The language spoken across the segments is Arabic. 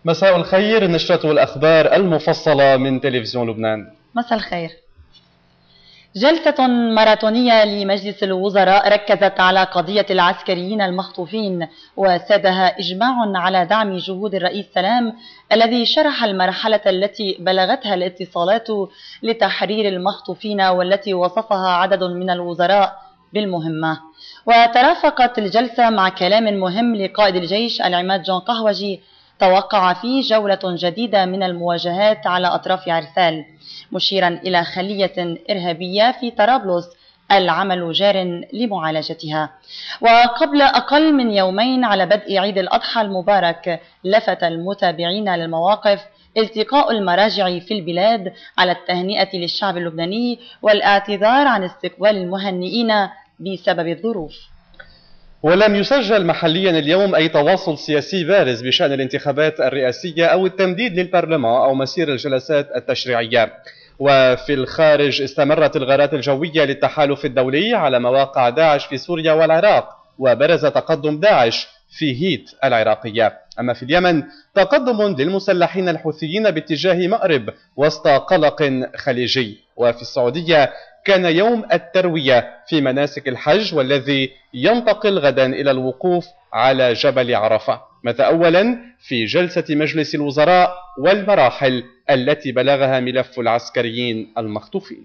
مساء الخير، نشرة الأخبار المفصلة من تلفزيون لبنان. مساء الخير. جلسة ماراثونية لمجلس الوزراء ركزت على قضية العسكريين المخطوفين، وسادها إجماع على دعم جهود الرئيس سلام الذي شرح المرحلة التي بلغتها الاتصالات لتحرير المخطوفين، والتي وصفها عدد من الوزراء بالمهمة. وترافقت الجلسة مع كلام مهم لقائد الجيش العماد جون قهوجي توقع فيه جولة جديدة من المواجهات على أطراف عرسال، مشيرا إلى خلية إرهابية في طرابلس العمل جار لمعالجتها. وقبل أقل من يومين على بدء عيد الأضحى المبارك، لفت المتابعين للمواقف التقاء المراجع في البلاد على التهنئة للشعب اللبناني والاعتذار عن استقبال المهنئين بسبب الظروف. ولم يسجل محليا اليوم أي تواصل سياسي بارز بشأن الانتخابات الرئاسية أو التمديد للبرلمان أو مسير الجلسات التشريعية. وفي الخارج استمرت الغارات الجوية للتحالف الدولي على مواقع داعش في سوريا والعراق، وبرز تقدم داعش في هيت العراقية. أما في اليمن تقدم للمسلحين الحوثيين باتجاه مأرب وسط قلق خليجي. وفي السعودية كان يوم التروية في مناسك الحج، والذي ينتقل غدا إلى الوقوف على جبل عرفة. ماذا أولا في جلسة مجلس الوزراء والمراحل التي بلغها ملف العسكريين المخطوفين.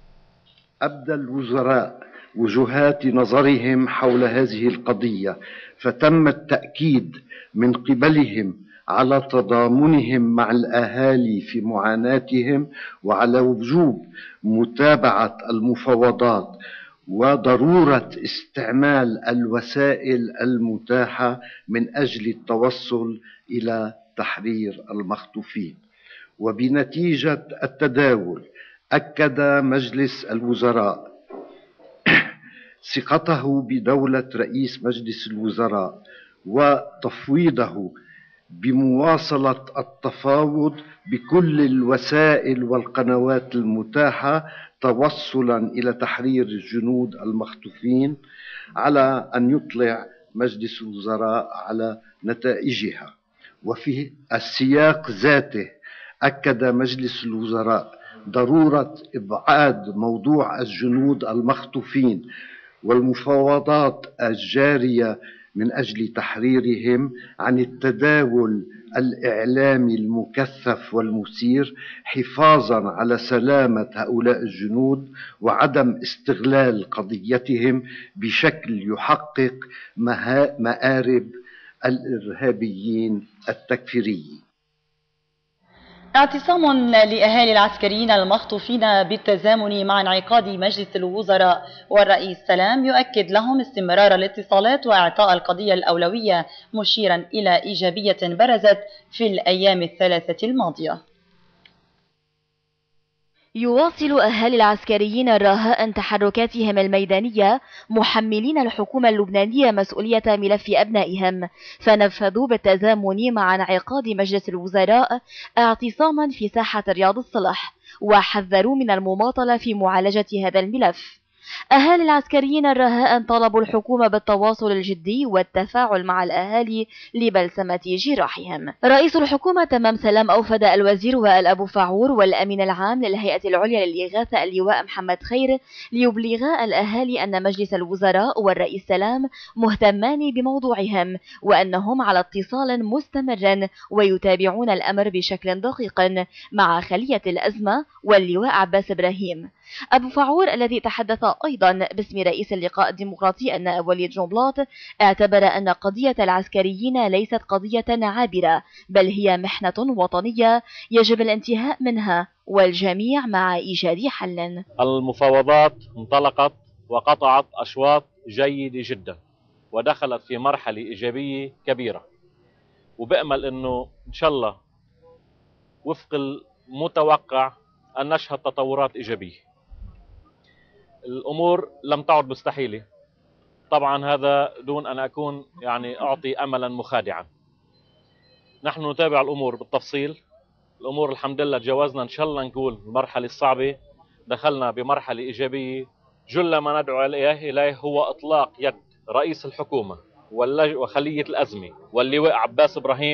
أبدى الوزراء وجهات نظرهم حول هذه القضية، فتم التأكيد من قبلهم على تضامنهم مع الأهالي في معاناتهم، وعلى وجوب متابعة المفاوضات وضرورة استعمال الوسائل المتاحة من أجل التوصل إلى تحرير المخطوفين. وبنتيجة التداول أكد مجلس الوزراء ثقته بدولة رئيس مجلس الوزراء وتفويضه بمواصلة التفاوض بكل الوسائل والقنوات المتاحة توصلا إلى تحرير الجنود المخطوفين، على أن يطلع مجلس الوزراء على نتائجها. وفي السياق ذاته أكد مجلس الوزراء ضرورة إبعاد موضوع الجنود المخطوفين والمفاوضات الجارية من أجل تحريرهم عن التداول الإعلامي المكثف والمثير، حفاظا على سلامة هؤلاء الجنود وعدم استغلال قضيتهم بشكل يحقق مآرب الإرهابيين التكفيريين. اعتصام لأهالي العسكريين المخطوفين بالتزامن مع انعقاد مجلس الوزراء، والرئيس سلام يؤكد لهم استمرار الاتصالات وإعطاء القضية الأولوية، مشيرا إلى إيجابية برزت في الأيام الثلاثة الماضية. يواصل أهالي العسكريين الرهاء تحركاتهم الميدانية، محملين الحكومة اللبنانية مسؤولية ملف أبنائهم، فنفذوا بالتزامن مع انعقاد مجلس الوزراء اعتصاما في ساحة رياض الصلح، وحذروا من المماطلة في معالجة هذا الملف. أهالي العسكريين الرهاء طالبوا الحكومة بالتواصل الجدي والتفاعل مع الأهالي لبلسمة جراحهم. رئيس الحكومة تمام سلام أوفد الوزير وائل أبو فعور والأمين العام للهيئة العليا للإغاثة اللواء محمد خير ليبلغا الأهالي أن مجلس الوزراء والرئيس سلام مهتمان بموضوعهم، وأنهم على اتصال مستمر ويتابعون الأمر بشكل دقيق مع خلية الأزمة واللواء عباس إبراهيم. أبو فعور الذي تحدث أيضا باسم رئيس اللقاء الديمقراطي النائب وليد جنبلاط اعتبر أن قضية العسكريين ليست قضية عابرة، بل هي محنة وطنية يجب الانتهاء منها والجميع مع إيجاد حل. المفاوضات انطلقت وقطعت أشواط جيدة جدا ودخلت في مرحلة إيجابية كبيرة، وبأمل أنه إن شاء الله وفق المتوقع أن نشهد تطورات إيجابية. الأمور لم تعد مستحيلة، طبعا هذا دون أن أكون أعطي أملا مخادعا. نحن نتابع الأمور بالتفصيل. الأمور الحمد لله تجاوزنا إن شاء الله نقول المرحلة الصعبة، دخلنا بمرحلة إيجابية. جل ما ندعو إليه هو إطلاق يد رئيس الحكومة وخلية الأزمة واللواء عباس إبراهيم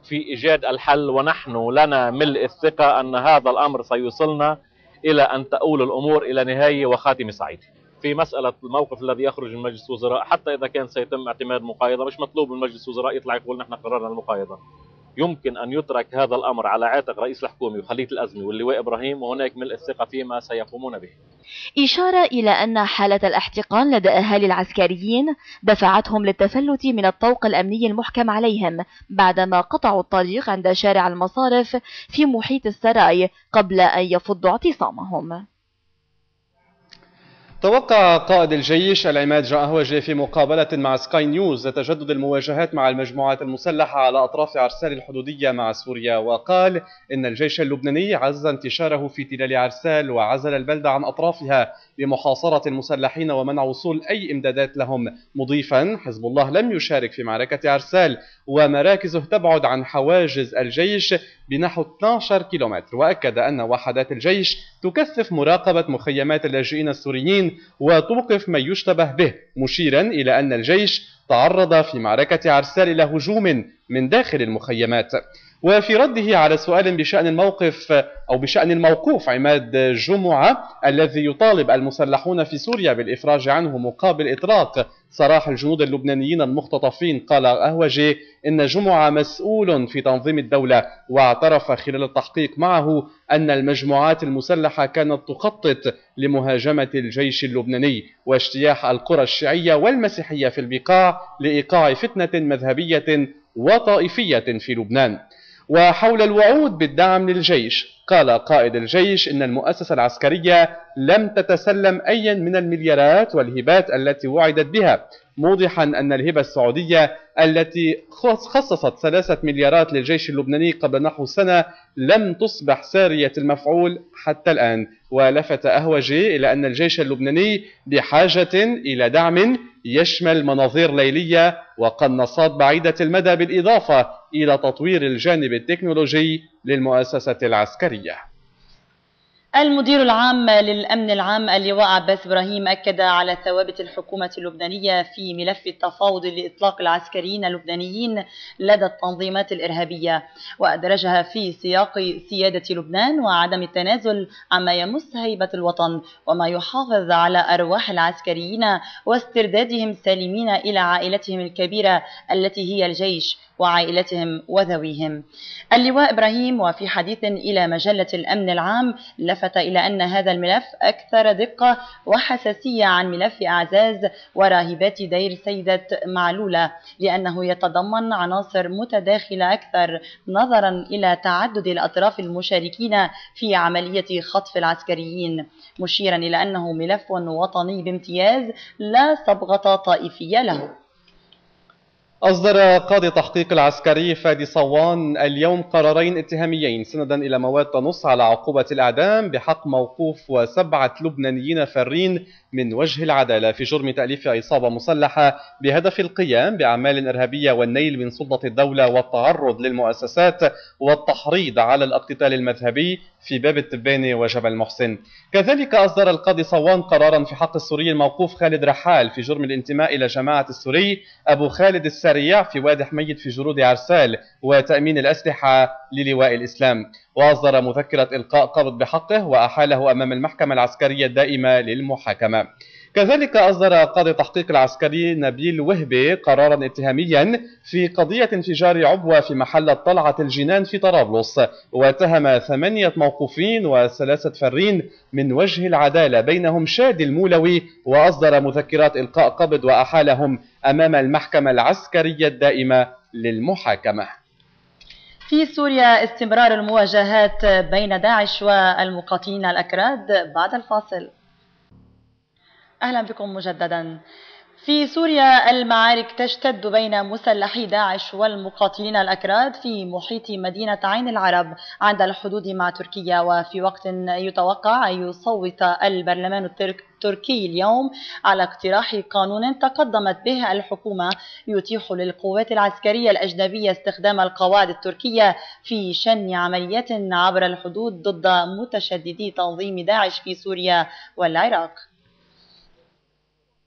في إيجاد الحل، ونحن لنا ملء الثقة أن هذا الأمر سيوصلنا إلى أن تؤول الأمور إلى نهاية وخاتمة سعيدة. في مسألة الموقف الذي يخرج من مجلس الوزراء، حتى إذا كان سيتم اعتماد مقايضة، مش مطلوب من مجلس الوزراء يطلع يقول نحن قررنا المقايضة. يمكن أن يترك هذا الأمر على عاتق رئيس الحكومة وخلية الأزمة واللواء إبراهيم، وهناك ملء الثقة فيما سيقومون به. إشارة إلى أن حالة الاحتقان لدى أهالي العسكريين دفعتهم للتفلت من الطوق الأمني المحكم عليهم بعدما قطعوا الطريق عند شارع المصارف في محيط السراي قبل أن يفضوا اعتصامهم. توقع قائد الجيش العماد جان أهوجي في مقابلة مع سكاي نيوز تجدد المواجهات مع المجموعات المسلحة على أطراف عرسال الحدودية مع سوريا، وقال إن الجيش اللبناني عزز انتشاره في تلال عرسال وعزل البلدة عن أطرافها بمحاصرة المسلحين ومنع وصول أي إمدادات لهم، مضيفا حزب الله لم يشارك في معركة عرسال ومراكزه تبعد عن حواجز الجيش بنحو 12 كيلومتر، وأكد أن وحدات الجيش تكثف مراقبة مخيمات اللاجئين السوريين وتوقف من يشتبه به، مشيرا إلى أن الجيش تعرض في معركة عرسال إلى هجوم من داخل المخيمات. وفي رده على سؤال بشأن الموقوف عماد جمعة الذي يطالب المسلحون في سوريا بالإفراج عنه مقابل إطلاق سراح الجنود اللبنانيين المختطفين، قال أهوجي إن جمعة مسؤول في تنظيم الدولة، واعترف خلال التحقيق معه أن المجموعات المسلحة كانت تخطط لمهاجمة الجيش اللبناني واجتياح القرى الشيعية والمسيحية في البقاع لإيقاع فتنة مذهبية وطائفية في لبنان. وحول الوعود بالدعم للجيش، قال قائد الجيش إن المؤسسة العسكرية لم تتسلم أي من المليارات والهبات التي وعدت بها، موضحا أن الهبة السعودية التي خصصت 3 مليارات للجيش اللبناني قبل نحو سنة لم تصبح سارية المفعول حتى الآن. ولفت أهوجي إلى أن الجيش اللبناني بحاجة إلى دعم يشمل مناظير ليلية وقناصات بعيدة المدى، بالإضافة إلى تطوير الجانب التكنولوجي للمؤسسة العسكرية. المدير العام للأمن العام اللواء عباس إبراهيم أكد على ثوابت الحكومة اللبنانية في ملف التفاوض لإطلاق العسكريين اللبنانيين لدى التنظيمات الإرهابية، وأدرجها في سياق سيادة لبنان وعدم التنازل عما يمس هيبة الوطن وما يحافظ على أرواح العسكريين واستردادهم سالمين إلى عائلتهم الكبيرة التي هي الجيش وعائلتهم وذويهم. اللواء إبراهيم وفي حديث إلى مجلة الأمن العام لفت إلى أن هذا الملف أكثر دقة وحساسية عن ملف أعزاز وراهبات دير سيدة معلولة، لأنه يتضمن عناصر متداخلة أكثر نظرا إلى تعدد الأطراف المشاركين في عملية خطف العسكريين، مشيرا إلى أنه ملف وطني بامتياز لا صبغة طائفية له. أصدر قاضي تحقيق العسكري فادي صوان اليوم قرارين اتهاميين سندا إلى مواد تنص على عقوبة الإعدام بحق موقوف و7 لبنانيين فارين من وجه العدالة في جرم تأليف عصابة مسلحة بهدف القيام بأعمال إرهابية والنيل من سلطة الدولة والتعرض للمؤسسات والتحريض على الاقتتال المذهبي في باب التباني وجبل محسن. كذلك أصدر القاضي صوان قرارا في حق السوري الموقوف خالد رحال في جرم الانتماء إلى جماعة السوري أبو خالد السريع في وادي حميد في جرود عرسال وتأمين الأسلحة للواء الإسلام، وأصدر مذكرة إلقاء قبض بحقه وأحاله أمام المحكمة العسكرية الدائمة للمحاكمة. كذلك أصدر قاضي تحقيق العسكري نبيل وهبي قرارا اتهاميا في قضية انفجار عبوة في محل طلعة الجنان في طرابلس، واتهم 8 موقوفين و3 فارين من وجه العدالة بينهم شادي المولوي، وأصدر مذكرات إلقاء قبض وأحالهم أمام المحكمة العسكرية الدائمة للمحاكمة. في سوريا استمرار المواجهات بين داعش والمقاتلين الأكراد بعد الفاصل. أهلا بكم مجددا. في سوريا المعارك تشتد بين مسلحي داعش والمقاتلين الأكراد في محيط مدينة عين العرب عند الحدود مع تركيا، وفي وقت يتوقع أن يصوت البرلمان التركي اليوم على اقتراح قانون تقدمت به الحكومة يتيح للقوات العسكرية الأجنبية استخدام القواعد التركية في شن عمليات عبر الحدود ضد متشددي تنظيم داعش في سوريا والعراق.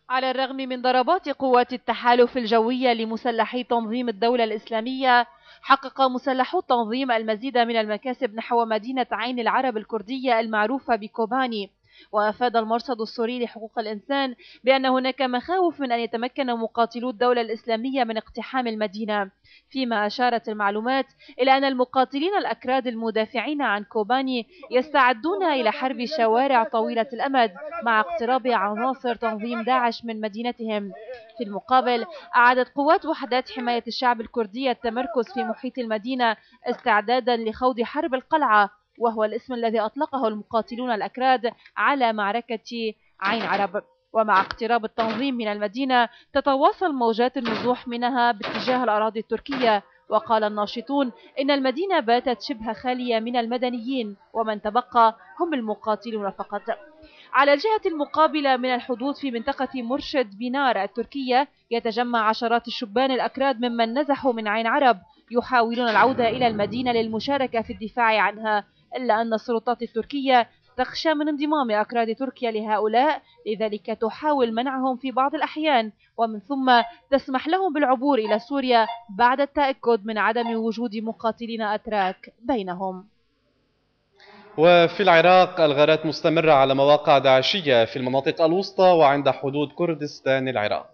على الرغم من ضربات قوات التحالف الجوية لمسلحي تنظيم الدولة الإسلامية، حقق مسلحو التنظيم المزيد من المكاسب نحو مدينة عين العرب الكردية المعروفة بكوباني. وأفاد المرصد السوري لحقوق الإنسان بأن هناك مخاوف من أن يتمكن مقاتلو الدولة الإسلامية من اقتحام المدينة، فيما أشارت المعلومات إلى أن المقاتلين الأكراد المدافعين عن كوباني يستعدون إلى حرب شوارع طويلة الأمد مع اقتراب عناصر تنظيم داعش من مدينتهم. في المقابل، أعادت قوات وحدات حماية الشعب الكردية التمركز في محيط المدينة استعدادا لخوض حرب القلعة، وهو الاسم الذي أطلقه المقاتلون الأكراد على معركة عين عرب. ومع اقتراب التنظيم من المدينة تتواصل موجات النزوح منها باتجاه الأراضي التركية. وقال الناشطون إن المدينة باتت شبه خالية من المدنيين، ومن تبقى هم المقاتلون فقط. على الجهة المقابلة من الحدود في منطقة مرشد بنار التركية يتجمع عشرات الشبان الأكراد ممن نزحوا من عين عرب يحاولون العودة إلى المدينة للمشاركة في الدفاع عنها، إلا أن السلطات التركية تخشى من انضمام أكراد تركيا لهؤلاء، لذلك تحاول منعهم في بعض الأحيان، ومن ثم تسمح لهم بالعبور إلى سوريا بعد التأكد من عدم وجود مقاتلين أتراك بينهم. وفي العراق الغارات مستمرة على مواقع داعشية في المناطق الوسطى وعند حدود كردستان العراق.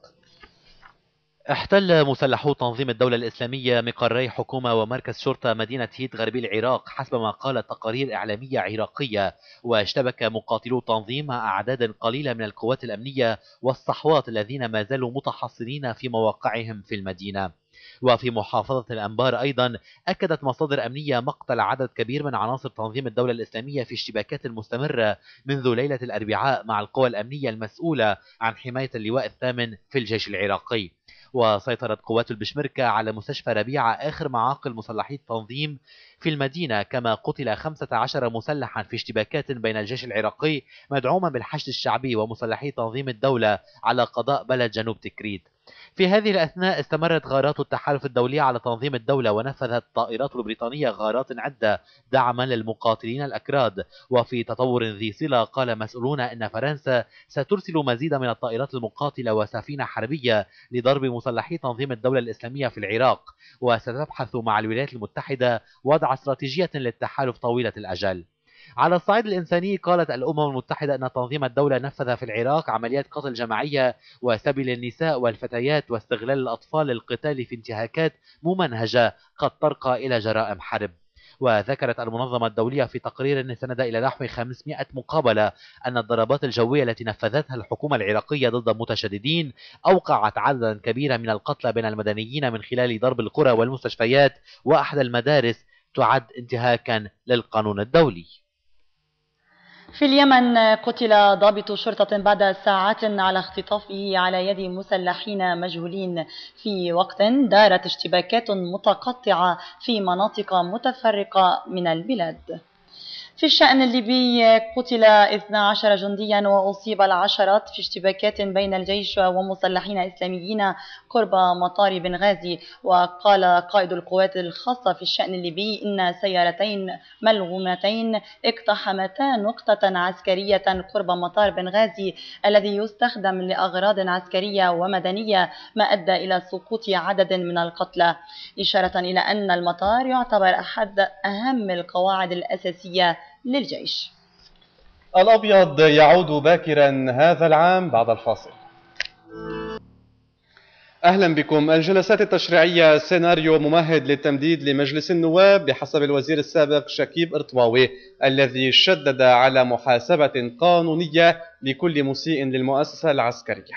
احتل مسلحو تنظيم الدولة الإسلامية مقري حكومة ومركز شرطة مدينة هيت غربي العراق حسب ما قالت تقارير إعلامية عراقية، واشتبك مقاتلو التنظيم مع أعداد قليلة من القوات الأمنية والصحوات الذين ما زالوا متحصنين في مواقعهم في المدينة. وفي محافظة الأنبار أيضا أكدت مصادر أمنية مقتل عدد كبير من عناصر تنظيم الدولة الإسلامية في اشتباكات مستمرة منذ ليلة الأربعاء مع القوى الأمنية المسؤولة عن حماية اللواء الثامن في الجيش العراقي. وسيطرت قوات البشمركة على مستشفى ربيعة آخر معاقل مسلحي التنظيم في المدينة، كما قتل 15 مسلحا في اشتباكات بين الجيش العراقي مدعوما بالحشد الشعبي ومسلحي تنظيم الدولة على قضاء بلد جنوب تكريت. في هذه الأثناء استمرت غارات التحالف الدولي على تنظيم الدولة، ونفذت الطائرات البريطانية غارات عدة دعما للمقاتلين الأكراد. وفي تطور ذي صلة قال مسؤولون إن فرنسا سترسل مزيد من الطائرات المقاتلة وسفينة حربية لضرب مسلحي تنظيم الدولة الإسلامية في العراق، وستبحث مع الولايات المتحدة وضع استراتيجية للتحالف طويلة الأجل. على الصعيد الإنساني قالت الأمم المتحدة أن تنظيم الدولة نفذ في العراق عمليات قتل جماعية وسبي النساء والفتيات واستغلال الأطفال للقتال في انتهاكات ممنهجة قد ترقى إلى جرائم حرب. وذكرت المنظمة الدولية في تقرير سند إلى نحو 500 مقابلة أن الضربات الجوية التي نفذتها الحكومة العراقية ضد المتشددين أوقعت عددا كبيرا من القتلى بين المدنيين من خلال ضرب القرى والمستشفيات وأحد المدارس تعد انتهاكا للقانون الدولي. في اليمن قتل ضابط شرطة بعد ساعات على اختطافه على يد مسلحين مجهولين في وقت دارت اشتباكات متقطعة في مناطق متفرقة من البلاد. في الشأن الليبي قتل 12 جنديا وأصيب العشرات في اشتباكات بين الجيش ومسلحين إسلاميين قرب مطار بنغازي. وقال قائد القوات الخاصة في الشأن الليبي إن سيارتين ملغومتين اقتحمتا نقطة عسكرية قرب مطار بنغازي الذي يستخدم لأغراض عسكرية ومدنية، ما أدى إلى سقوط عدد من القتلى، إشارة إلى أن المطار يعتبر أحد أهم القواعد الأساسية للجيش. الأبيض يعود باكرا هذا العام بعد الفاصل. أهلا بكم. الجلسات التشريعية سيناريو ممهد للتمديد لمجلس النواب بحسب الوزير السابق شكيب إرطواوي، الذي شدد على محاسبة قانونية لكل مسيء للمؤسسة العسكرية.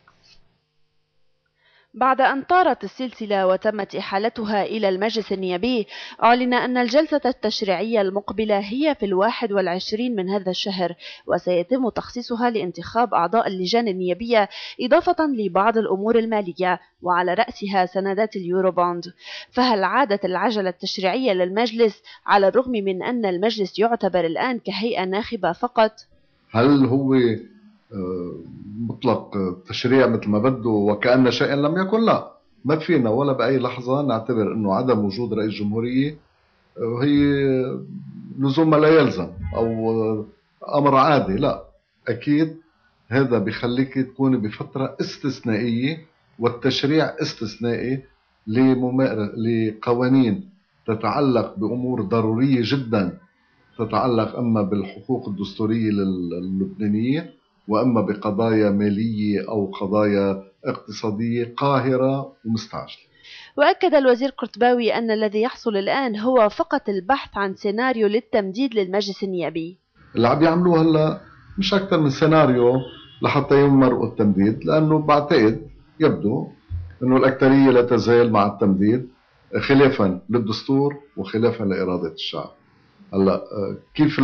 بعد أن طارت السلسلة وتمت إحالتها إلى المجلس النيابي، أعلن أن الجلسة التشريعية المقبلة هي في 21 من هذا الشهر، وسيتم تخصيصها لانتخاب أعضاء اللجان النيابية إضافة لبعض الأمور المالية وعلى رأسها سندات اليوروبوند. فهل عادت العجلة التشريعية للمجلس على الرغم من أن المجلس يعتبر الآن كهيئة ناخبة فقط؟ هل هو مطلق تشريع مثل ما بده وكأن شيئا لم يكن؟ لا، ما فينا ولا بأي لحظة نعتبر أنه عدم وجود رئيس جمهورية هي لزوم ما لا يلزم أو أمر عادي. لا، أكيد هذا بيخليك تكون بفترة استثنائية، والتشريع استثنائي لقوانين تتعلق بأمور ضرورية جدا، تتعلق أما بالحقوق الدستورية للبنانيين وأما بقضايا مالية أو قضايا اقتصادية قاهرة ومستعجلة. وأكد الوزير قرطباوي أن الذي يحصل الآن هو فقط البحث عن سيناريو للتمديد للمجلس النيابي. اللي عم يعملوه هلا مش أكثر من سيناريو لحتى يمرقوا التمديد، لأنه بعتقد يبدو أنه الأكثرية لا تزال مع التمديد خلافا للدستور وخلافا لإرادة الشعب. هلا كيف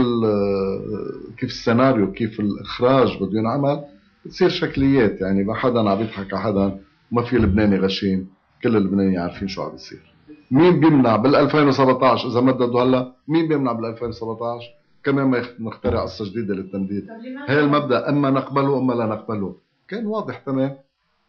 السيناريو، كيف الإخراج بده ينعمل، بتصير شكليات، يعني ما حدا عم يضحك على حدا، وما في لبناني غشيم، كل اللبنانيين عارفين شو عم بيصير. مين بيمنع بال2017 إذا مددوا هلا؟ مين بيمنع بال2017 كمان ما نخترع قصة جديدة للتمديد؟ هي المبدأ أما نقبله أما لا نقبله، كان واضح تمام.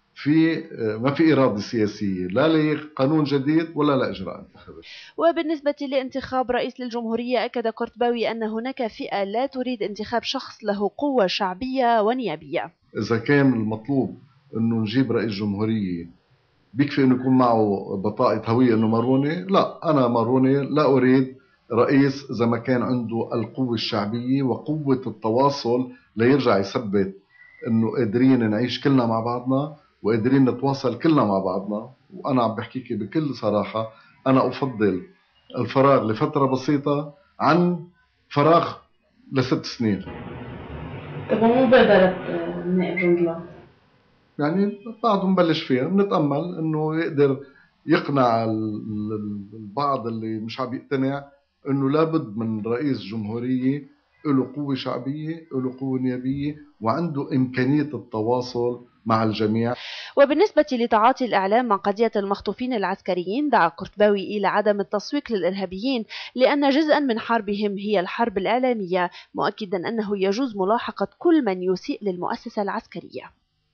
ما في إرادة سياسية لا لقانون جديد ولا لإجراء انتخابات. وبالنسبة لانتخاب رئيس للجمهورية، أكد قرطباوي أن هناك فئة لا تريد انتخاب شخص له قوة شعبية ونيابية. إذا كان المطلوب أنه نجيب رئيس جمهورية بيكفي أنه يكون معه بطاقة هوية أنه ماروني، لا، أنا ماروني لا أريد رئيس إذا ما كان عنده القوة الشعبية وقوة التواصل ليرجع يثبت أنه قادرين نعيش كلنا مع بعضنا وقادرين نتواصل كلنا مع بعضنا. وأنا عم بحكيك بكل صراحة، أنا أفضل الفراغ لفترة بسيطة عن فراغ ل6 سنين. طب ومبادرة النائب جون بلاط؟ يعني بعده نبلش فيها، بنتأمل أنه يقدر يقنع البعض اللي مش عم يقتنع أنه لابد من رئيس جمهورية له قوة شعبية، له قوة نيابية، وعنده إمكانية التواصل مع الجميع. وبالنسبة لتعاطي الإعلام مع قضية المخطوفين العسكريين، دعا قرطباوي إلى عدم التسويق للإرهابيين لأن جزءا من حربهم هي الحرب الإعلامية، مؤكدا أنه يجوز ملاحقة كل من يسيء للمؤسسة العسكرية.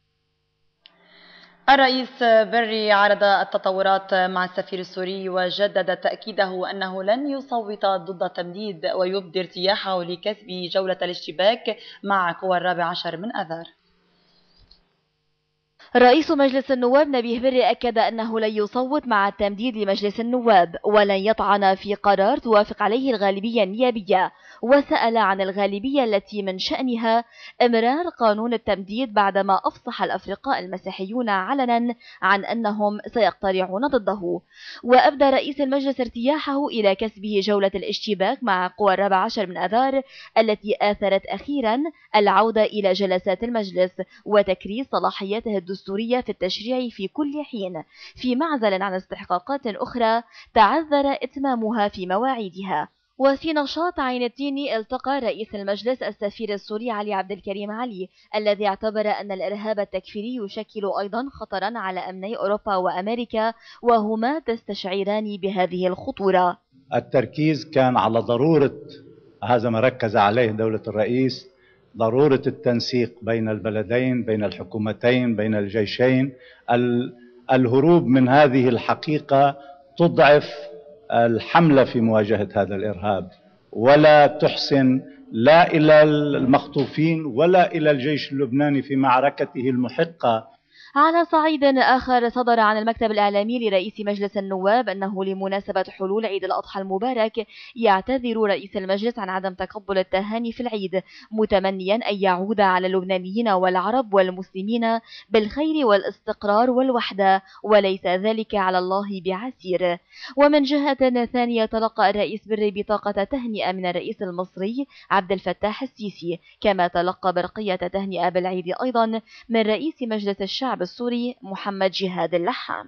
الرئيس بري عرض التطورات مع السفير السوري وجدد تأكيده أنه لن يصوت ضد التمديد ويبدي ارتياحه لكسب جولة الاشتباك مع قوى 14 من أذار. رئيس مجلس النواب نبيه بري أكد أنه لن يصوت مع التمديد لمجلس النواب ولن يطعن في قرار توافق عليه الغالبية النيابية، وسأل عن الغالبية التي من شأنها إمرار قانون التمديد بعدما أفصح الأفرقاء المسيحيون علنا عن أنهم سيقترعون ضده. وأبدى رئيس المجلس ارتياحه إلى كسبه جولة الاشتباك مع قوى 14 من أذار التي آثرت أخيرا العودة إلى جلسات المجلس وتكريس صلاحياته الدستورية في التشريع في كل حين، في معزل عن استحقاقات أخرى تعذر إتمامها في مواعيدها. وفي نشاط عين التين التقى رئيس المجلس السفير السوري علي عبد الكريم علي الذي اعتبر أن الإرهاب التكفيري يشكل أيضا خطرا على أمني أوروبا وأمريكا وهما تستشعران بهذه الخطورة. التركيز كان على ضرورة هذا ما ركز عليه دولة الرئيس، ضرورة التنسيق بين البلدين، بين الحكومتين، بين الجيشين. الهروب من هذه الحقيقة تضعف الحملة في مواجهة هذا الإرهاب، ولا تحسن لا إلى المخطوفين ولا إلى الجيش اللبناني في معركته المحقة. على صعيد آخر، صدر عن المكتب الإعلامي لرئيس مجلس النواب أنه لمناسبة حلول عيد الأضحى المبارك يعتذر رئيس المجلس عن عدم تقبل التهاني في العيد، متمنيا أن يعود على اللبنانيين والعرب والمسلمين بالخير والاستقرار والوحدة، وليس ذلك على الله بعسير. ومن جهة ثانية، تلقى الرئيس بري بطاقة تهنئة من الرئيس المصري عبد الفتاح السيسي، كما تلقى برقية تهنئة بالعيد أيضا من رئيس مجلس الشعب السوري محمد جهاد اللحام.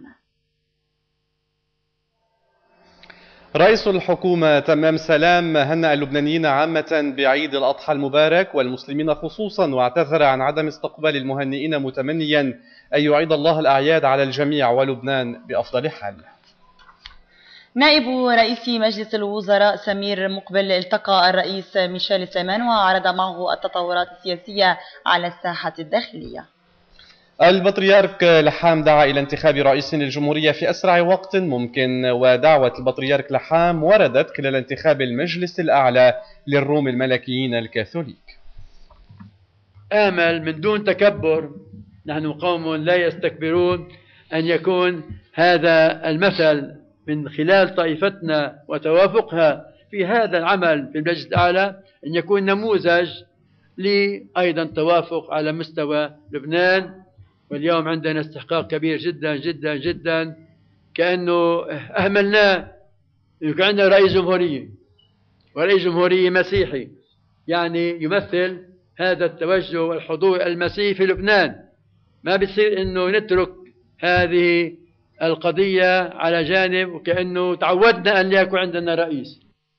رئيس الحكومة تمام سلام هنأ اللبنانيين عامة بعيد الأضحى المبارك والمسلمين خصوصا، واعتذر عن عدم استقبال المهنئين متمنيا أن يعيد الله الأعياد على الجميع ولبنان بأفضل حال. نائب رئيس مجلس الوزراء سمير مقبل التقى الرئيس ميشيل سليمان وعرض معه التطورات السياسية على الساحة الداخلية. البطريرك لحام دعا إلى انتخاب رئيس للجمهورية في أسرع وقت ممكن، ودعوة البطريرك لحام وردت خلال انتخاب المجلس الأعلى للروم الملكيين الكاثوليك. آمل من دون تكبر، نحن قوم لا يستكبرون، أن يكون هذا المثل من خلال طائفتنا وتوافقها في هذا العمل في المجلس الأعلى، أن يكون نموذج لأيضا توافق على مستوى لبنان. واليوم عندنا استحقاق كبير جدا جدا جدا، كأنه أهملناه. يكون عندنا رئيس جمهورية، ورئيس جمهورية مسيحي، يعني يمثل هذا التوجه والحضور المسيحي في لبنان. ما بيصير انه نترك هذه القضية على جانب وكأنه تعودنا ان يكون عندنا رئيس.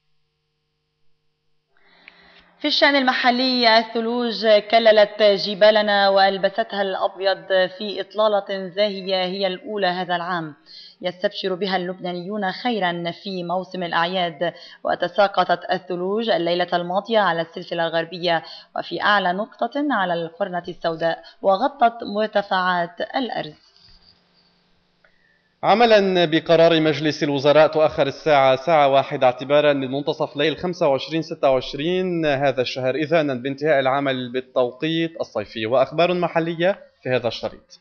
في الشأن المحلي، الثلوج كللت جبالنا وألبستها الأبيض في إطلالة زاهية هي الأولى هذا العام، يستبشر بها اللبنانيون خيرا في موسم الأعياد. وتساقطت الثلوج الليلة الماضية على السلسلة الغربية وفي أعلى نقطة على القرنة السوداء، وغطت مرتفعات الأرز. عملا بقرار مجلس الوزراء تؤخر الساعة ساعة واحدة اعتبارا من منتصف ليل 25/26 هذا الشهر، إذانا بانتهاء العمل بالتوقيت الصيفي. وأخبار محلية في هذا الشريط.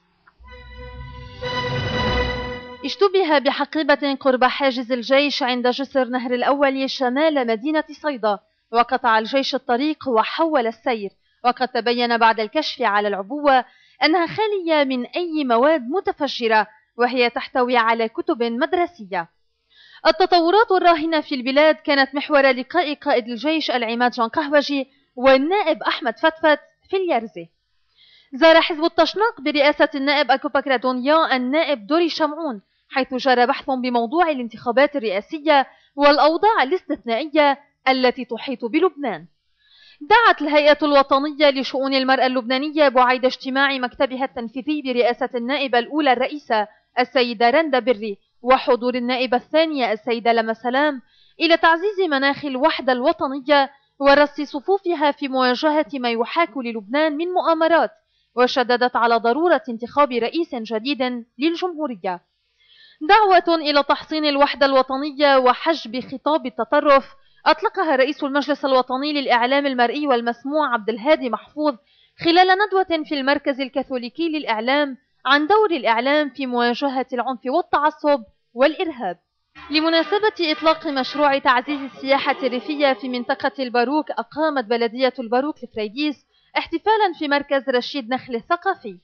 اشتبه بحقيبة قرب حاجز الجيش عند جسر نهر الأول شمال مدينة صيدا، وقطع الجيش الطريق وحول السير، وقد تبين بعد الكشف على العبوة أنها خالية من أي مواد متفجرة، وهي تحتوي على كتب مدرسية. التطورات الراهنة في البلاد كانت محور لقاء قائد الجيش العماد جان قهوجي والنائب أحمد فتفت في اليرزي. زار حزب التشناق برئاسة النائب أكوباكرا دونيا النائب دوري شمعون، حيث جرى بحث بموضوع الانتخابات الرئاسية والأوضاع الاستثنائية التي تحيط بلبنان. دعت الهيئة الوطنية لشؤون المرأة اللبنانية بعيد اجتماع مكتبها التنفيذي برئاسة النائبة الأولى الرئيسة السيدة رندا بري وحضور النائبة الثانية السيدة لما سلام إلى تعزيز مناخ الوحدة الوطنية ورص صفوفها في مواجهة ما يحاك للبنان من مؤامرات، وشددت على ضرورة انتخاب رئيس جديد للجمهورية. دعوة إلى تحصين الوحدة الوطنية وحجب خطاب التطرف أطلقها رئيس المجلس الوطني للإعلام المرئي والمسموع عبد الهادي محفوظ خلال ندوة في المركز الكاثوليكي للإعلام عن دور الإعلام في مواجهة العنف والتعصب والإرهاب. لمناسبة إطلاق مشروع تعزيز السياحة الريفية في منطقة الباروك، أقامت بلدية الباروك الفريديس احتفالا في مركز رشيد نخل الثقافي.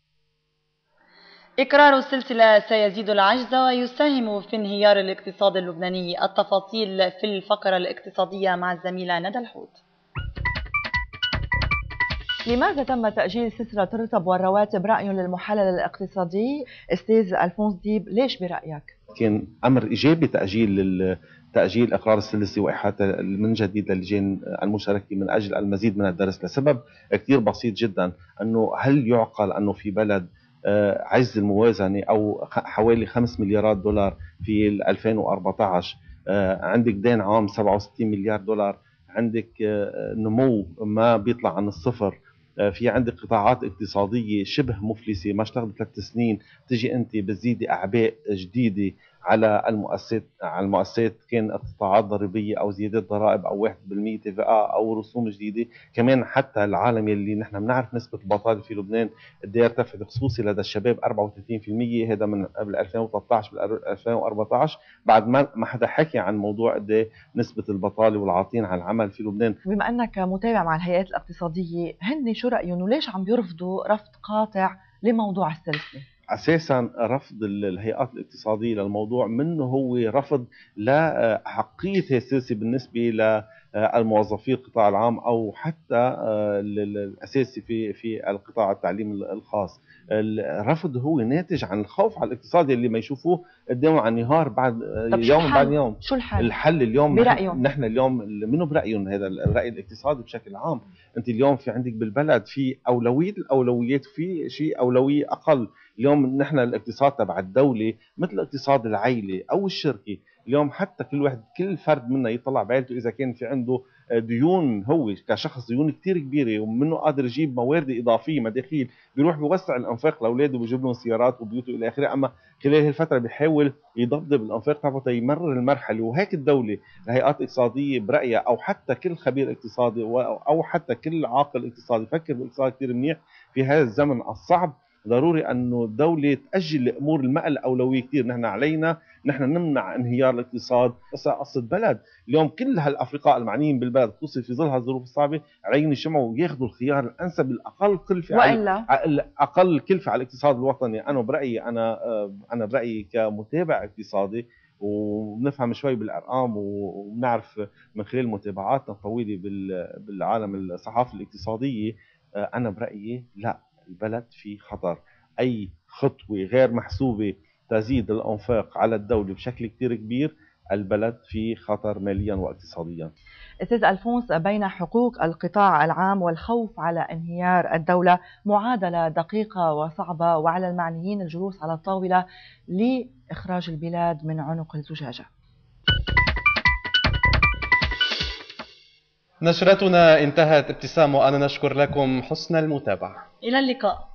إقرار السلسلة سيزيد العجز ويساهم في انهيار الاقتصاد اللبناني. التفاصيل في الفقرة الاقتصادية مع الزميلة ندى الحوت. لماذا تم تأجيل سلسلة الرطب والرواتب؟ رأي للمحلل الاقتصادي أستاذ ألفونس ديب، ليش برأيك؟ كان أمر إيجابي تأجيل إقرار السلسلة وإحاطة من جديد للجان المشاركة من أجل المزيد من الدرس، لسبب كتير بسيط جدا. أنه هل يعقل أنه في بلد عجز الموازنة أو حوالي 5 مليارات دولار في 2014، عندك دين عام 67 مليار دولار، عندك نمو ما بيطلع عن الصفر، في عندك قطاعات اقتصادية شبه مفلسة ما اشتغلت 3 سنين، تجي أنت بتزيدي أعباء جديدة على المؤسسات كان قطاعات ضريبية أو زيادة ضرائب أو 1% TVA أو رسوم جديدة. كمان حتى العالم اللي نحن بنعرف نسبة البطالة في لبنان قد ايه ارتفعت، خصوصي لدى الشباب 34%، هذا من قبل 2013 بال 2014 بعد ما حدا حكي عن موضوع قد ايه نسبة البطالة والعاطين عن العمل في لبنان. بما أنك متابع مع الهيئات الاقتصادية، هن شو رأيهم وليش عم بيرفضوا رفض قاطع لموضوع السلسلة؟ أساسا رفض الهيئات الاقتصادية للموضوع منه هو رفض لحقية السلسلة بالنسبة للموظفين القطاع العام أو حتى الأساسي في القطاع التعليم الخاص. الرفض هو ناتج عن الخوف على الاقتصاد اللي ما يشوفوه قدامه عن نهار بعد يوم بعد يوم. شو الحل؟ الحل اليوم برأيهم نحن اليوم منه برأيهم، هذا الرأي الاقتصادي بشكل عام. أنت اليوم في عندك بالبلد في أولوية الأولويات وفي شيء أولوية أقل. اليوم نحن الاقتصاد تبع الدولة مثل اقتصاد العائلة أو الشركة. اليوم حتى كل فرد منا يطلع بعائلته إذا كان في عنده ديون، هو كشخص ديون كتير كبيره ومنه قادر يجيب موارد اضافيه مداخيل، بيروح بيوسع الانفاق لاولاده وبيجيب لهم سيارات وبيوت الى اخره، اما خلال هالفتره بيحاول يضبط الانفاق تبعه يمرر المرحله. وهيك الدوله الهيئات الاقتصاديه برايها او حتى كل خبير اقتصادي او حتى كل عاقل اقتصادي يفكر بالاقتصاد كثير منيح في هذا الزمن الصعب، ضروري انه الدوله تاجل الامور الما الاولويه كثير. نحن علينا نحن نمنع انهيار الاقتصاد، بس قصه بلد اليوم كل هالافرقاء المعنيين بالبلد خصوصا في ظل هالظروف الصعبه عليهم يجمعوا وياخذوا الخيار الانسب الاقل كلفه اقل كلفه على الاقتصاد الوطني. انا برايي كمتابع اقتصادي وبنفهم شوي بالارقام وبنعرف من خلال متابعاتنا الطويله بالعالم الصحافه الاقتصاديه، انا برايي لا، البلد في خطر. اي خطوه غير محسوبه تزيد الانفاق على الدوله بشكل كثير كبير، البلد في خطر ماليا واقتصاديا. استاذ الفونس، بين حقوق القطاع العام والخوف على انهيار الدوله معادله دقيقه وصعبه، وعلى المعنيين الجلوس على الطاوله لاخراج البلاد من عنق الزجاجه. نشرتنا انتهت. ابتسام وأنا نشكر لكم حسن المتابعة. إلى اللقاء.